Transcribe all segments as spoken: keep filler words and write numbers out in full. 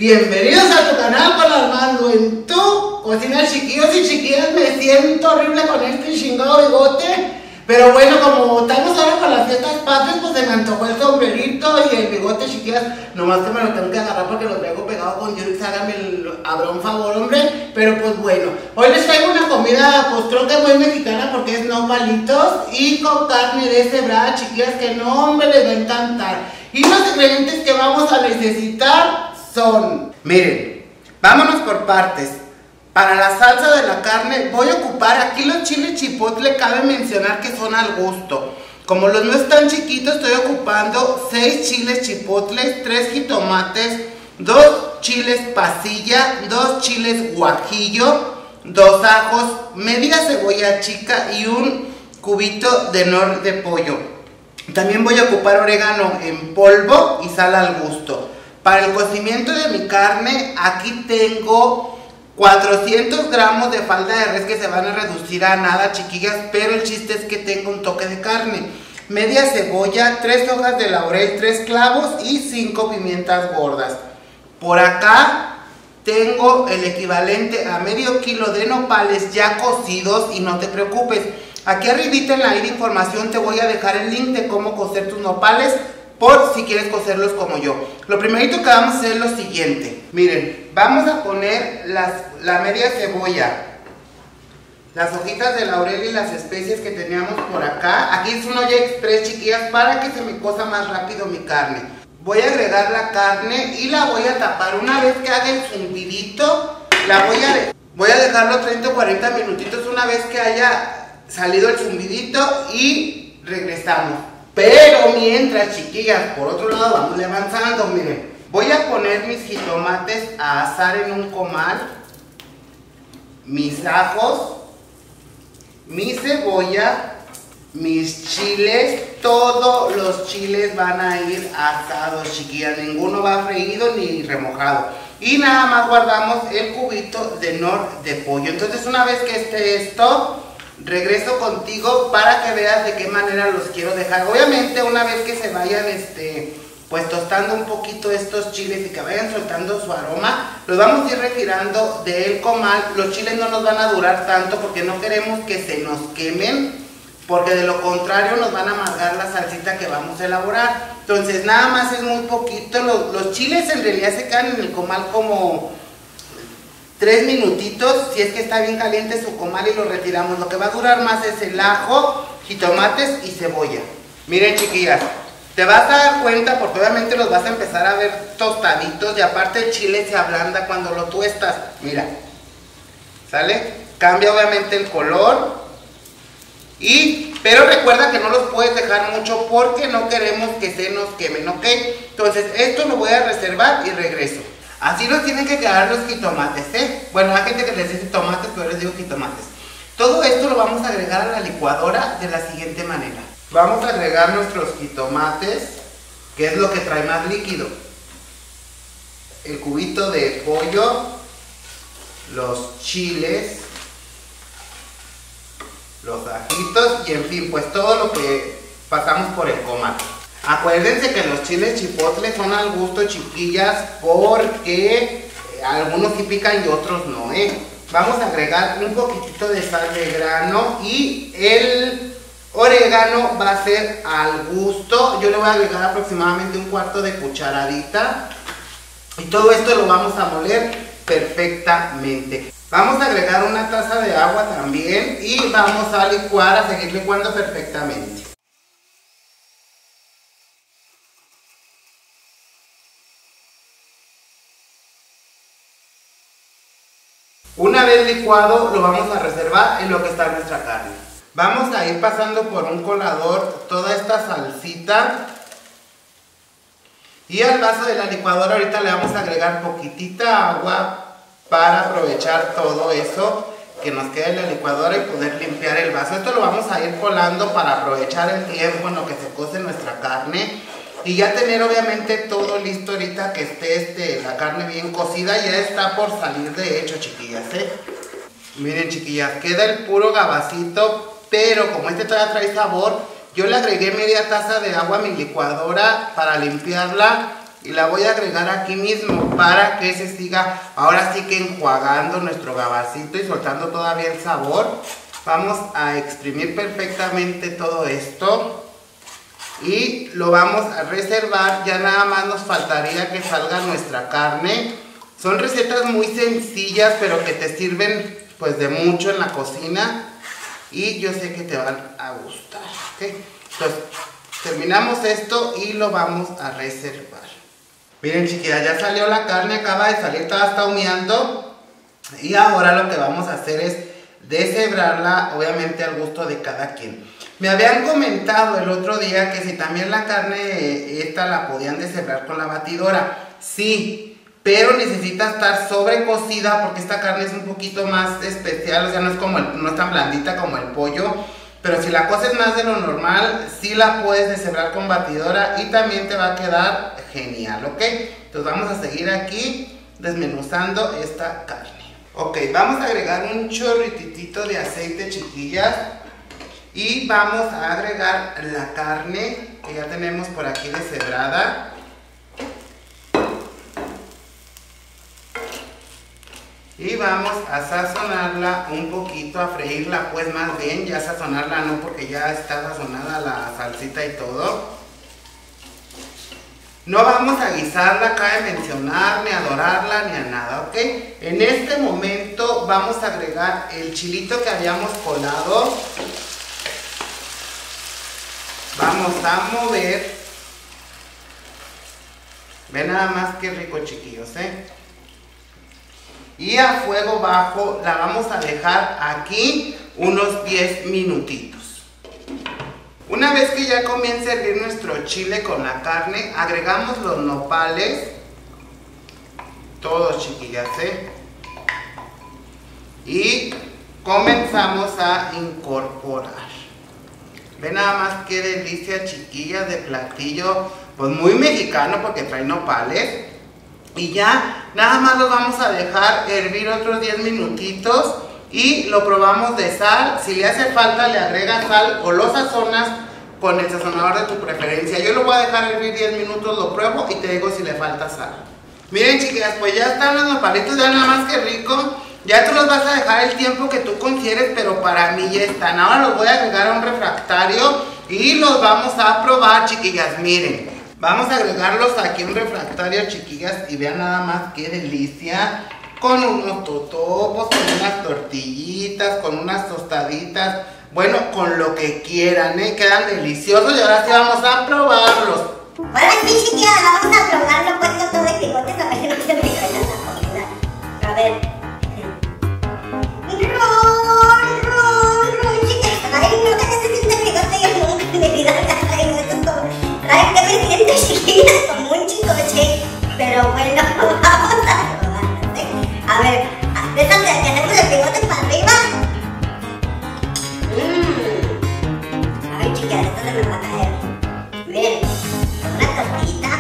Bienvenidos a tu canal con Armando. En tu cocina, chiquillos y chiquillas. Me siento horrible con este chingado bigote, pero bueno, como estamos ahora con las fiestas patrias, pues se me antojó el sombrerito y el bigote, chiquillas. Nomás que me lo tengo que agarrar porque lo traigo pegado con Yurix. Háganme el habrá favor, hombre. Pero pues bueno, hoy les traigo una comida, pues creo que muy mexicana, porque es no palitos y con carne de cebrada, chiquillas, que no, hombre, les va a encantar. Y los ingredientes que vamos a necesitar son, miren, vámonos por partes. Para la salsa de la carne voy a ocupar aquí los chiles chipotle. Cabe mencionar que son al gusto. Como los no están chiquitos, estoy ocupando seis chiles chipotles, tres jitomates, dos chiles pasilla, dos chiles guajillo, dos ajos, media cebolla chica y un cubito de nor de pollo. También voy a ocupar orégano en polvo y sal al gusto. Para el cocimiento de mi carne, aquí tengo cuatrocientos gramos de falda de res que se van a reducir a nada, chiquillas, pero el chiste es que tengo un toque de carne. Media cebolla, tres hojas de laurel, tres clavos y cinco pimientas gordas. Por acá tengo el equivalente a medio kilo de nopales ya cocidos, y no te preocupes, aquí arribita en la información te voy a dejar el link de cómo cocer tus nopales, por si quieres cocerlos como yo. Lo primerito que vamos a hacer es lo siguiente. Miren, vamos a poner las, la media cebolla, las hojitas de laurel y las especies que teníamos por acá. Aquí es un olla express, chiquillas, para que se me cosa más rápido mi carne. Voy a agregar la carne y la voy a tapar. Una vez que haga el zumbidito, la voy a, voy a dejarlo treinta o cuarenta minutitos una vez que haya salido el zumbidito y regresamos. Pero mientras, chiquillas, por otro lado vamos avanzando. Miren, voy a poner mis jitomates a asar en un comal, mis ajos, mi cebolla, mis chiles. Todos los chiles van a ir asados, chiquillas, ninguno va freído ni remojado. Y nada más guardamos el cubito de nor de pollo. Entonces, una vez que esté esto, regreso contigo para que veas de qué manera los quiero dejar. Obviamente, una vez que se vayan este, pues tostando un poquito estos chiles y que vayan soltando su aroma, los vamos a ir retirando del comal. Los chiles no nos van a durar tanto porque no queremos que se nos quemen, porque de lo contrario nos van a amargar la salsita que vamos a elaborar. Entonces nada más es muy poquito. Los, los chiles en realidad se quedan en el comal como tres minutitos, si es que está bien caliente su comal, y lo retiramos. Lo que va a durar más es el ajo, jitomates y cebolla. Miren, chiquillas, te vas a dar cuenta porque obviamente los vas a empezar a ver tostaditos, y aparte el chile se ablanda cuando lo tuestas. Mira, ¿sale? Cambia obviamente el color. Y, pero recuerda que no los puedes dejar mucho porque no queremos que se nos quemen, ¿ok? Entonces esto lo voy a reservar y regreso. Así nos tienen que quedar los jitomates, ¿eh? Bueno, hay gente que les dice tomates, pero les digo jitomates. Todo esto lo vamos a agregar a la licuadora de la siguiente manera. Vamos a agregar nuestros jitomates, que es lo que trae más líquido. El cubito de pollo, los chiles, los ajitos y en fin, pues todo lo que pasamos por el comal. Acuérdense que los chiles chipotle son al gusto, chiquillas, porque algunos sí pican y otros no, ¿eh? Vamos a agregar un poquitito de sal de grano y el orégano va a ser al gusto. Yo le voy a agregar aproximadamente un cuarto de cucharadita y todo esto lo vamos a moler perfectamente. Vamos a agregar una taza de agua también y vamos a licuar, a seguir licuando perfectamente. Una vez licuado, lo vamos a reservar en lo que está nuestra carne. Vamos a ir pasando por un colador toda esta salsita. Y al vaso de la licuadora ahorita le vamos a agregar poquitita agua para aprovechar todo eso que nos queda en la licuadora y poder limpiar el vaso. Esto lo vamos a ir colando para aprovechar el tiempo en lo que se cose nuestra carne. Y ya tener obviamente todo listo ahorita que esté este, la carne bien cocida. Ya está por salir de hecho, chiquillas, ¿eh? Miren, chiquillas, queda el puro gabacito, pero como este todavía trae sabor, yo le agregué media taza de agua a mi licuadora para limpiarla y la voy a agregar aquí mismo para que se siga ahora sí que enjuagando nuestro gabacito y soltando todavía el sabor. Vamos a exprimir perfectamente todo esto y lo vamos a reservar. Ya nada más nos faltaría que salga nuestra carne. Son recetas muy sencillas, pero que te sirven pues de mucho en la cocina y yo sé que te van a gustar, ¿ok? Entonces terminamos esto y lo vamos a reservar. Miren, chiquillas, ya salió la carne, acaba de salir, toda está humeando y ahora lo que vamos a hacer es deshebrarla, obviamente al gusto de cada quien. Me habían comentado el otro día que si también la carne esta la podían deshebrar con la batidora. Sí, pero necesita estar sobrecocida porque esta carne es un poquito más especial, o sea, no es como el, no es tan blandita como el pollo. Pero si la coces más de lo normal, sí la puedes deshebrar con batidora y también te va a quedar genial, ¿ok? Entonces vamos a seguir aquí desmenuzando esta carne. Ok, vamos a agregar un chorrititito de aceite, chiquillas. Y vamos a agregar la carne que ya tenemos por aquí deshebrada. Y vamos a sazonarla un poquito, a freírla pues más bien, ya sazonarla no porque ya está sazonada la salsita y todo. No vamos a guisarla, cabe mencionar, ni a dorarla, ni a nada, ¿ok? En este momento vamos a agregar el chilito que habíamos colado. Vamos a mover. Ven nada más que rico, chiquillos, ¿eh? Y a fuego bajo la vamos a dejar aquí unos diez minutitos. Una vez que ya comience a hervir nuestro chile con la carne, agregamos los nopales. Todos, chiquillas, ¿eh? Y comenzamos a incorporar. Ven nada más qué delicia, chiquillas, de platillo, pues muy mexicano porque trae nopales. Y ya, nada más lo vamos a dejar hervir otros diez minutitos y lo probamos de sal. Si le hace falta, le agregas sal o lo sazonas con el sazonador de tu preferencia. Yo lo voy a dejar hervir diez minutos, lo pruebo y te digo si le falta sal. Miren, chicas, pues ya están los nopalitos, ya nada más que rico. Ya tú los vas a dejar el tiempo que tú consideres, pero para mí ya están. Ahora los voy a agregar a un refractario y los vamos a probar, chiquillas. Miren. Vamos a agregarlos aquí en un refractario, chiquillas, y vean nada más qué delicia. Con unos totopos, con unas tortillitas, con unas tostaditas. Bueno, con lo que quieran, ¿eh? Quedan deliciosos y ahora sí vamos a probarlos. Ahora sí, chiquillas, vamos a probarlo, pues con todo de bigotes, a ver si no se me cae la comida. A ver. ¡Ron, ron, ron, chicas! Ay, no, que necesita el bigote, yo nunca en mi vida. Ay, no, esto es como... Ay, que me siento, chiquillas, como un chicoche. Pero bueno, vamos a probarlo, ¿eh? A ver, déjame que tenemos el bigote para arriba. Mmm. Ay, chicas, esto se me va a caer. Miren, una tortita.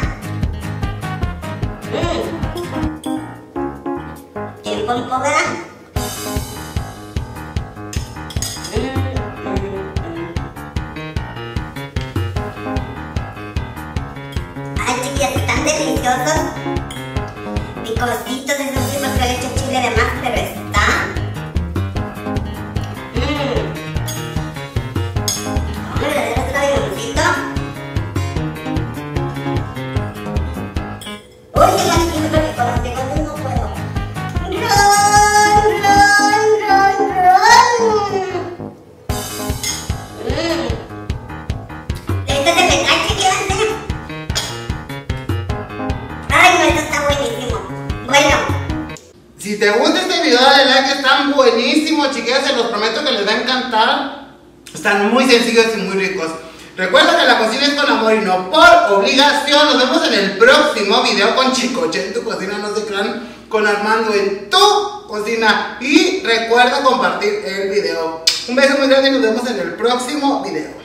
Mmm. ¿Quién pompo, verdad? Están deliciosos, picositos, eso sí, porque le he hecho chile de más, pero está. Mmm. Hombre, le debo otro limoncito. Uy, qué lástima, porque con los bigotes no puedo. Ron, ron, ron, ron. Mmm. Esto se me cae, chiquillas. Bueno, si te gusta este video, dale like, están buenísimos, chiquillas, se los prometo que les va a encantar. Están muy sencillos y muy ricos. Recuerda que la cocina es con amor y no por obligación. Nos vemos en el próximo video con Chicoche en tu cocina, no se crean, con Armando en tu cocina. Y recuerda compartir el video. Un beso muy grande y nos vemos en el próximo video.